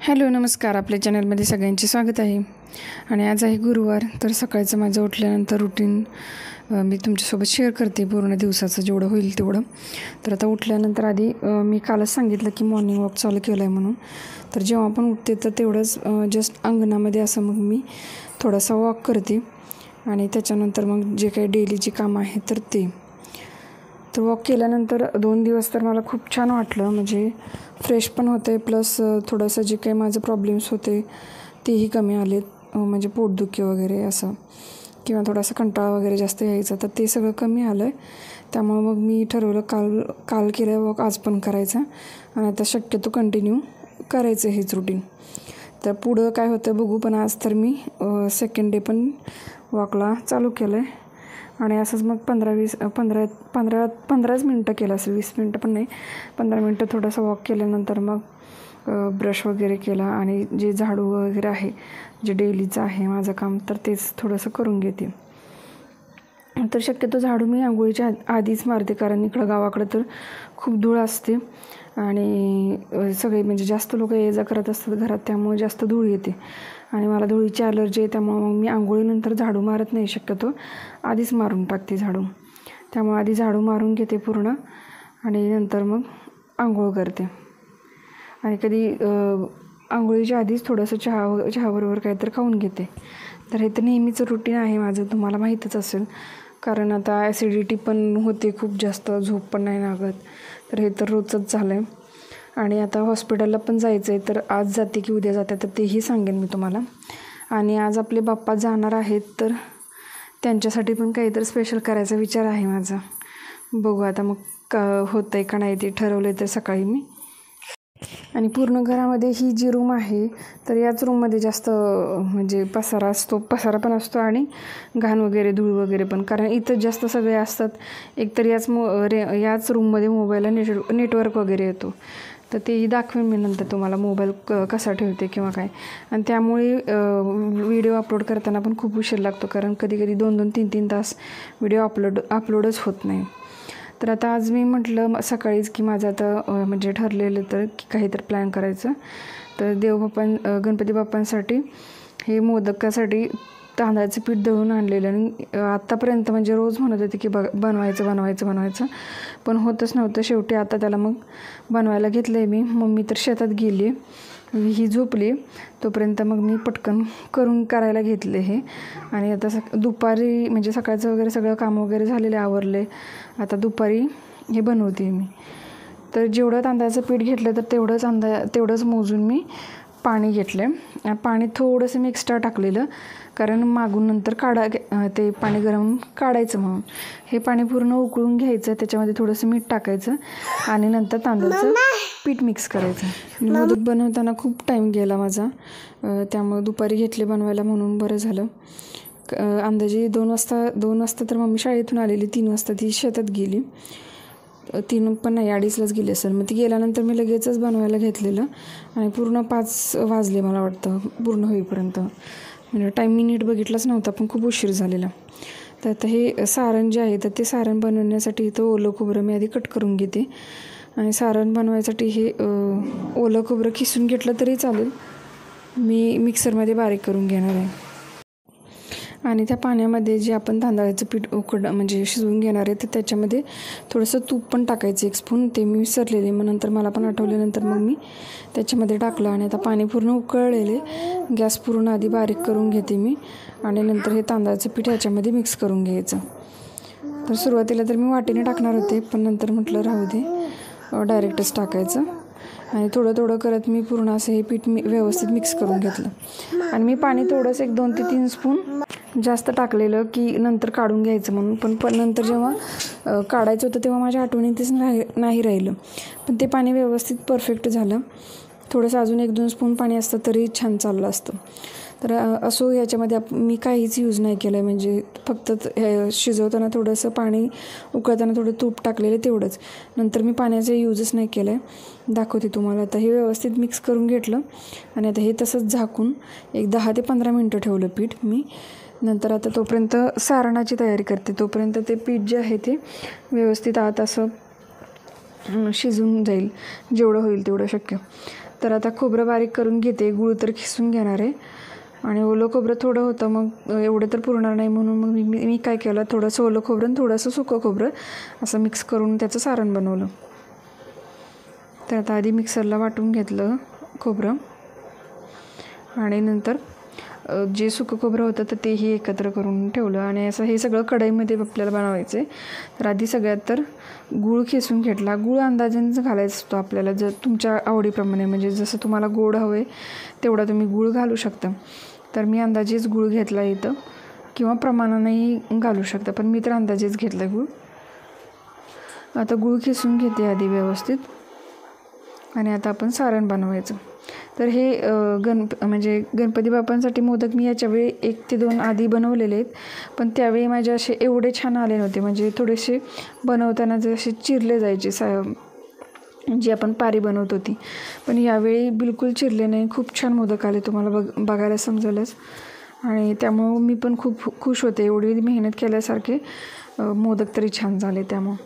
Hello नमस्कार, आपल्या चॅनलमध्ये सगळ्यांचे स्वागत आहे. आणि आज आहे गुरुवार, तर सकाळचं माझं उठल्यानंतर रुटीन मी तुमच्यासोबत शेअर करते, पूर्ण दिवसाचं जेवढं होईल तेवढं. तर आता उठल्यानंतर आधी मी कालच सांगितलं की मॉर्निंग वॉक चालू केलं आहे म्हणून. तर जेव्हा पण उठते तर तेवढंच जस्ट अंगणामध्ये असं मग मी थोडासा वॉक करते आणि त्याच्यानंतर मग जे काही डेली जी कामं आहे तर ते. तर वॉक केल्यानंतर 2 दिवस तर मला खूप छान वाटलं, म्हणजे फ्रेश पण होते, प्लस थोडंसं जे काही माझं प्रॉब्लेम्स होते तेही कमी आलेत, म्हणजे पोटदुखी वगैरे असं किंवा थोडासा कंटाळा वगैरे जास्त यायचा, तर ते सगळं कमी आलं आहे. त्यामुळं मग मी ठरवलं काल केलं वॉक आज पण करायचा आणि आता शक्यतो कंटिन्यू करायचं हेच रुटीन. तर पुढं काय होतं बघू, पण आज तर मी सेकंड डे पण वॉकला चालू केलं आहे. आणि असंच मग 15-20 मिनटं केलं असेल, 20 मिनटं पण नाही, 15 मिनटं थोडंसं वॉक केल्यानंतर मग ब्रश वगैरे केला आणि जे झाडू वगैरे आहे, जे डेलीचं आहे माझं काम, तर तेच थोडंसं करून घेते. तर शक्यतो झाडू मी आंघोळीच्या आधीच मारते, कारण इकडं गावाकडं तर खूप धूळ असते आणि सगळे म्हणजे जास्त लोक ये जा करत असतात घरात, त्यामुळे जास्त धूळ येते आणि मला धुळीची ॲलर्जी आहे. त्यामुळं मग मी आंघोळीनंतर झाडू मारत नाही, शक्यतो आधीच मारून टाकते झाडू. त्यामुळे आधी झाडू मारून घेते पूर्ण आणि नंतर मग आंघोळ करते. आणि कधी आंघोळीच्या आधीच थोडंसं चहाबरोबर काहीतरी खाऊन घेते. तर हे तर नेहमीचं रुटीन आहे माझं, तुम्हाला माहीतच असेल, कारण आता ॲसिडिटी पण होते खूप जास्त, झोप पण नाही लागत, तर हे तर रोजच झालं आहे. आणि आता हॉस्पिटलला पण जायचं आहे, तर आज जाते की उद्या जाते तर तेही सांगेन मी तुम्हाला. आणि आज आपले बाप्पा जाणार आहेत, तर त्यांच्यासाठी पण काहीतरी स्पेशल करायचा विचार आहे माझा. बघू आता मग होतं आहे का नाही ते ठरवलं आहे तर सकाळी मी. आणि पूर्ण घरामध्ये ही जी रूम आहे तर याच रूममध्ये जास्त म्हणजे पसारा पण असतो आणि घाण वगैरे धूळ वगैरे पण, कारण इथं जास्त सगळे असतात. एकतर याच रूममध्ये मोबाईलला नेटवर्क वगैरे येतो, तर तेही दाखवेन मी नंतर तुम्हाला मोबाईल कसा ठेवते किंवा काय. आणि त्यामुळे व्हिडिओ अपलोड करताना पण खूप उशीर लागतो, कारण कधी 2-2, 3-3 तास व्हिडिओ अपलोडच होत नाही. तर आता आज मी म्हटलं सकाळीच की माझं आता म्हणजे ठरलेलं तर की काहीतरी प्लॅन करायचं. तर गणपती बाप्पांसाठी हे मोदकासाठी तांदळाचं पीठ दळून आणलेलं आणि आत्तापर्यंत म्हणजे रोज म्हणत होते की बनवायचं, पण होतच नव्हतं. शेवटी आता त्याला मग बनवायला घेतलं आहे मी. मम्मी तर शेतात गेली, ही झोपली, तोपर्यंत मग मी पटकन करायला घेतले हे. आणि आता दुपारी म्हणजे सकाळचं वगैरे सगळं काम वगैरे झालेले आवरले, आता दुपारी हे बनवते मी. तर जेवढं तांदळाचं पीठ घेतलं तर तेवढंच मोजून मी पाणी घेतलं. पाणी थोडंसं मी एक्स्ट्रा टाकलेलं, कारण मागून नंतर ते पाणी गरम काढायचं म्हणून. हे पाणी पूर्ण उकळून घ्यायचं, त्याच्यामध्ये थोडंसं मीठ टाकायचं आणि नंतर तांदळाचं पीठ मिक्स करायचं. मोदक बनवताना खूप टाईम गेला माझा, त्यामुळे दुपारी घेतले बनवायला म्हणून बरं झालं. अंदाजे 2 वाजता तर मम्मी शाळेतून आलेली, 3 वाजता ती शेतात गेली, 3 पण नाही 2:30लाच गेली असेल. मग ती गेल्यानंतर मी लगेचच बनवायला घेतलेलं आणि पूर्ण 5 वाजले मला वाटतं पूर्ण होईपर्यंत, म्हणजे टाईम मी नीट बघितलाच नव्हता, पण खूप उशीर झालेला. तर आता हे सारण जे आहे तर ते सारण बनवण्यासाठी इथं ओलं खोबरं मी आधी कट करून घेते. आणि सारण बनवायसाठी हे ओलं खोबरं किसून घेतलं तरी चालेल, मी मिक्सरमध्ये बारीक करून घेणार आहे. आणि त्या पाण्यामध्ये जे आपण तांदळाचं पीठ म्हणजे शिजवून घेणार आहे, तर त्याच्यामध्ये थोडंसं तूप पण टाकायचं 1 स्पून, ते मी विसरलेले. मग नंतर मला पण आठवल्यानंतर मग मी त्याच्यामध्ये टाकलं. आणि आता पाणी पूर्ण उकळलेले, गॅस पूर्ण आधी बारीक करून घेते मी आणि नंतर हे तांदळाचं पीठ ह्याच्यामध्ये मिक्स करून घ्यायचं. तर सुरुवातीला तर मी वाटीने टाकणार होते, पण नंतर म्हटलं राहू दे, डायरेक्टच टाकायचं. आणि थोडं करत मी पूर्ण असं हे पीठ व्यवस्थित मिक्स करून घेतलं. आणि मी पाणी थोडंसं 1-2 ते 3 स्पून जास्त टाकलेलं की नंतर काढून घ्यायचं म्हणून, पण नंतर जेव्हा काढायचं होतं तेव्हा माझ्या आठवणीतच नाही राहिलं. पण ते पाणी व्यवस्थित परफेक्ट झालं. थोडंसं अजून 1-2 स्पून पाणी असतं तरी छान चाललं असतं. तर असो, याच्यामध्ये मी काहीच यूज नाही केलं आहे, म्हणजे फक्त शिजवताना थोडंसं पाणी उकळताना थोडं तूप टाकलेलं तेवढंच, नंतर मी पाण्याचा यूजच नाही केलं आहे. दाखवते तुम्हाला. आता हे व्यवस्थित मिक्स करून घेतलं आणि आता हे तसंच झाकून 10 ते 15 मिनटं ठेवलं पीठ मी. नंतर आता तोपर्यंत सारणाची तयारी करते, तोपर्यंत ते पीठ जे आहे ते व्यवस्थित आत असं शिजून जाईल, जेवढं होईल तेवढं शक्य. तर आता खोबरं बारीक करून घेते, गूळ तर खिसून घेणार आहे आणि ओलं खोबरं थोडं होतं, मग एवढं तर पुरणार नाही म्हणून मग मी काय केलं, थोडंसं ओलं खोबरं आणि थोडंसं सुकं खोबरं असं मिक्स करून त्याचं सारण बनवलं. तर आता आधी मिक्सरला वाटून घेतलं खोबरं आणि नंतर जे सुकं खोबरं होतं तर तेही एकत्र करून ठेवलं आणि असं हे सगळं कढईमध्ये आपल्याला बनवायचं आहे. तर आधी सगळ्यात तर गूळ खिसून घेतला. गूळ अंदाजानेच घालायचा असतो आपल्याला, जर तुमच्या आवडीप्रमाणे, म्हणजे जसं तुम्हाला गोड हवं आहे तेवढा तुम्ही गूळ घालू शकता. तर मी अंदाजेच गूळ घेतला इथं, किंवा प्रमाणानेही घालू शकता, पण मी तर अंदाजेच घेतला गूळ. आता गूळ खिसून घेते आधी व्यवस्थित आणि आता आपण सारण बनवायचं. तर हे म्हणजे गणपती बाप्पांसाठी मोदक मी याच्यावेळी 1 ते 2 आधी बनवलेले आहेत, पण त्यावेळी माझे असे एवढे छान आले नव्हते, म्हणजे थोडेसे बनवताना जसे चिरले जायचे जी आपण पारी बनवत होती, पण यावेळी बिलकुल चिरले नाही. खूप छान मोदक आले, तुम्हाला बघायला समजेलच. आणि त्यामुळं मी पण खूप खुश होते, एवढी मेहनत केल्यासारखे मोदक तरी छान झाले त्यामुळं.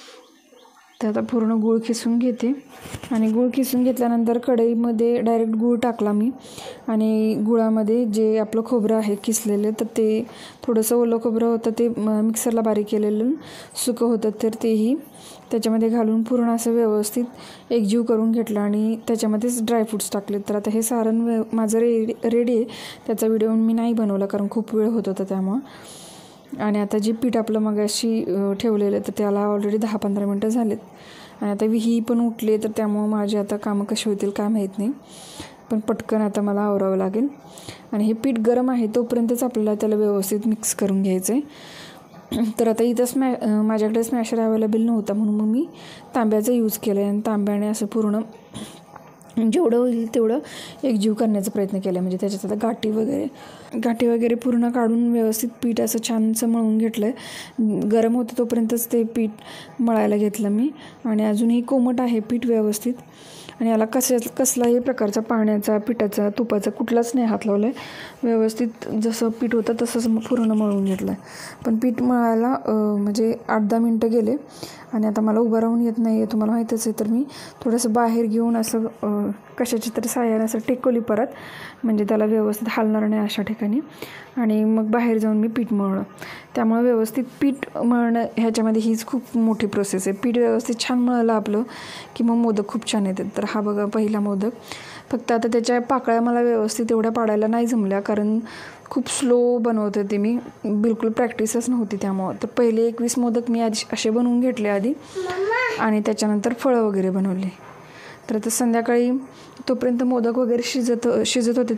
तर आता पूर्ण गूळ खिसून घेते आणि गूळ खिसून घेतल्यानंतर कढईमध्ये डायरेक्ट गूळ टाकला मी आणि गुळामध्ये जे आपलं खोबरं आहे खिसलेलं, तर ते थोडंसं ओलं खोबरं होतं ते मिक्सरला बारीक केलेलं सुकं होतं, तर तेही त्याच्यामध्ये घालून पूर्ण असं व्यवस्थित एकजीव करून घेतलं आणि त्याच्यामध्येच ड्रायफ्रूट्स टाकले. तर आता हे सारण माझं रेडी आहे. त्याचा व्हिडिओ मी नाही बनवला कारण खूप वेळ होत होता त्यामुळं. आणि आता जे पीठ आपलं मगाशी ठेवलेलं तर त्याला ऑलरेडी 10-15 मिनटं झालेत आणि आता ही पण उठले, तर त्यामुळं माझे आता कामं कशी होतील काय माहीत नाही, पण पटकन आता मला आवरावं लागेल. आणि हे पीठ गरम आहे तोपर्यंतच आपल्याला त्याला व्यवस्थित मिक्स करून घ्यायचं आहे. तर आता इथं माझ्याकडे स्मॅशर अवेलेबल नव्हता म्हणून मग मी तांब्याचा यूज केला आहे आणि तांब्याने असं पूर्ण जेवढं होईल तेवढं एकजीव करण्याचा प्रयत्न केला. म्हणजे त्याच्यात आता गाठी वगैरे पूर्ण काढून व्यवस्थित पीठ असं छानसं मळून घेतलं आहे. गरम होतं तोपर्यंतच ते पीठ मळायला घेतलं मी आणि अजूनही कोमट आहे पीठ व्यवस्थित. आणि याला कसलाही प्रकारचा पाण्याचा, पिठाचा, तुपाचा कुठलाच नाही हात लावला आहे. व्यवस्थित जसं पीठ होतं तसंच पूर्ण मळून घेतलं आहे. पण पीठ मळायला म्हणजे 8-10 मिनटं गेले आणि आता मला उभं राहून येत नाही आहे, तुम्हाला माहीतच आहे. तर मी थोडंसं बाहेर घेऊन असं कशाची तरी साह्याने असं टेकवली परत, म्हणजे त्याला व्यवस्थित हालणार नाही अशा ठिकाणी. आणि मग बाहेर जाऊन मी पीठ मळलं. त्यामुळे व्यवस्थित पीठ मळणं ह्याच्यामध्ये हीच खूप मोठी प्रोसेस आहे. पीठ व्यवस्थित छान मळलं आपलं की मग मोदक खूप छान येतात. तर हा बघा पहिला मोदक. फक्त आता त्याच्या पाकळ्या मला व्यवस्थित एवढ्या पाडायला नाही जमल्या कारण खूप स्लो बनवत होते मी, बिलकुल प्रॅक्टिसच नव्हती त्यामुळं. तर पहिले 21 मोदक मी आधी असे बनवून घेतले आधी आणि त्याच्यानंतर फळं वगैरे बनवले. तर आता संध्याकाळी तोपर्यंत मोदक वगैरे शिजत होते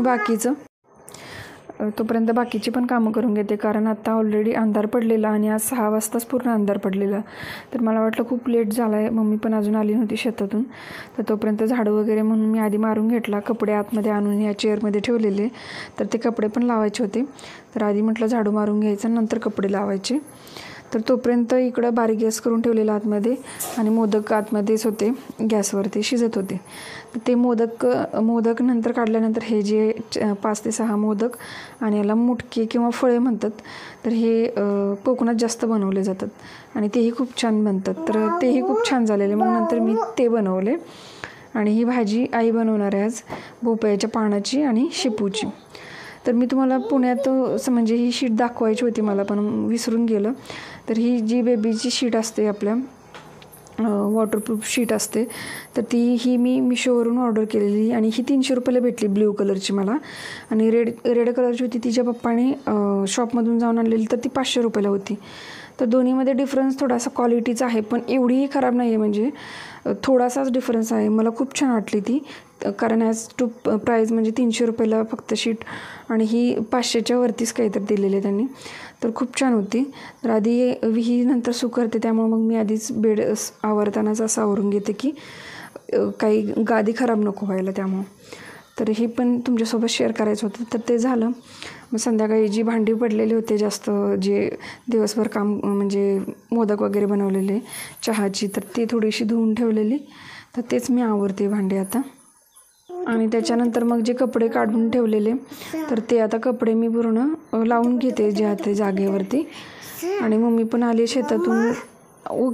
तोपर्यंत बाकीची पण कामं करून घेते, कारण आता ऑलरेडी अंधार पडलेला आणि आज 6 वाजताच पूर्ण अंधार पडलेला. तर मला वाटलं खूप लेट झाला आहे, मम्मी पण अजून आली नव्हती शेतातून. तर तोपर्यंत झाडू वगैरे म्हणून मी आधी मारून घेतला. कपडे आतमध्ये आणून या चेअरमध्ये ठेवलेले, तर ते कपडे पण लावायचे होते. तर आधी म्हटलं झाडू मारून घ्यायचं, नंतर कपडे लावायचे. तर तोपर्यंत इकडं बारीक गॅस करून ठेवलेला आतमध्ये आणि मोदक आतमध्येच होते, गॅसवरती शिजत होते. तर ते मोदक नंतर काढल्यानंतर हे जे 5 ते 6 मोदक आणि याला मुटके किंवा फळे म्हणतात, तर हे कोकणात जास्त बनवले जातात आणि तेही खूप छान बनतात. तर तेही खूप छान झालेले, मग नंतर मी ते बनवले. आणि ही भाजी आई बनवणार आहे आज, भोपळ्याच्या पानाची आणि शेपूची. तर मी तुम्हाला पुण्यात म्हणजे ही शीट दाखवायची होती मला, पण विसरून गेलं. तर ही जी बेबीची शीट असते आपल्या वॉटरप्रूफ शीट असते, तर ही मी मिशोवरून ऑर्डर केलेली आणि ही 300 रुपयाला भेटली ब्ल्यू कलरची मला. आणि रेड कलरची होती तिच्या पप्पाने शॉपमधून जाऊन आणलेली, तर ती 500 रुपयाला होती. तर दोन्हीमध्ये डिफरन्स थोडासा क्वालिटीचा आहे, पण एवढीही खराब नाही आहे, म्हणजे थोडासाच डिफरन्स आहे. मला खूप छान वाटली ती, कारण ॲज टू प्राईज म्हणजे 300 रुपयाला फक्त शीट आणि ही 500च्या वरतीच काहीतरी दिलेली आहे त्यांनी. तर खूप छान होती. तर आधी ही नंतर सुकरते, त्यामुळे मग मी आधीच बेड आवरतानाच असं आवरून घेते की काही गादी खराब नको व्हायला त्यामुळं. तर हे पण तुमच्यासोबत शेअर करायचं होतं, तर ते झालं. मग संध्याकाळी जी भांडी पडलेली होते जास्त, जे दिवसभर काम म्हणजे मोदक वगैरे बनवलेले चहाची, तर ती थोडीशी धुवून ठेवलेली, तर तेच मी आवरते भांडी आता. आणि त्याच्यानंतर मग जे कपडे काढून ठेवलेले, तर ते आता कपडे मी पूर्ण लावून घेते ज्या ते जागेवरती. आणि मम्मी पण आली शेतातून.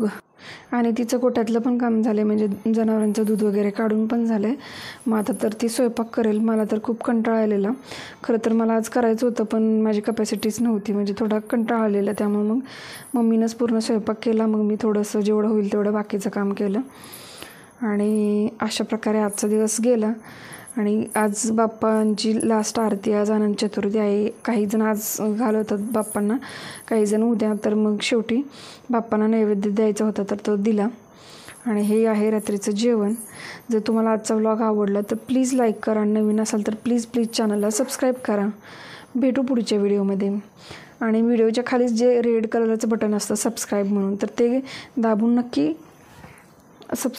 आणि तिचं गोठ्यातलं पण काम झालं आहे, म्हणजे जनावरांचं दूध वगैरे काढून पण झालं आहे. मग आता तर ती स्वयंपाक करेल. मला तर खूप कंटाळा आलेला. खरं तर मला आज करायचं होतं, पण माझी कपॅसिटीच नव्हती, म्हणजे थोडा कंटाळा आलेला. त्यामुळे मग मम्मीनंच पूर्ण स्वयंपाक केला. मग मी थोडंसं जेवढं होईल तेवढं बाकीचं काम केलं आणि अशा प्रकारे आजचा दिवस गेला. आणि आज बाप्पांची लास्ट आरती, आज अनंत चतुर्थी आहे. काही जण आज घालवतात बाप्पांना, काही जण उद्या. तर मग शेवटी बाप्पांना नैवेद्य द्यायचा होता तर तो दिला. आणि हे आहे रात्रीचं जेवण. जर तुम्हाला आजचा व्लॉग आवडला तर प्लीज लाईक करा. नवीन असाल तर प्लीज चॅनलला सबस्क्राईब करा. भेटू पुढच्या व्हिडिओमध्ये. आणि व्हिडिओच्या खालीच जे रेड कलरचं बटन असतं सबस्क्राईब म्हणून, तर ते दाबून नक्की